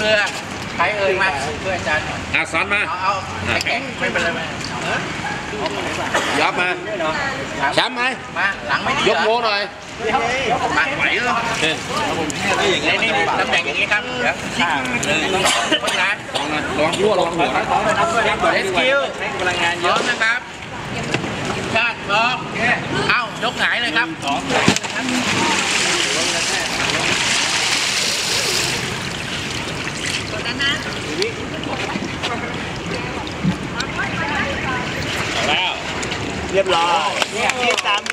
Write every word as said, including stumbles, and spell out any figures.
มือใครเอ่ยมาเพื่อนอาจารย์อาสอนมาเอาเอาแข็งไม่เป็นไรไหมยับมาแชมป์ไหมมาหลังไม่ดียกโม่หน่อยมาไหวเหรอนี่อย่างนี้นี่ตำแหน่งอย่างนี้ครับเดี๋ยวคนนะลองนะลองยั่วลองหัวเอสคิวพลังงานเยอะนะครับชาติพร้อมเอ้ายกหงายเลยครับแล้วเรียบร้อยเนี่ยที่ตาม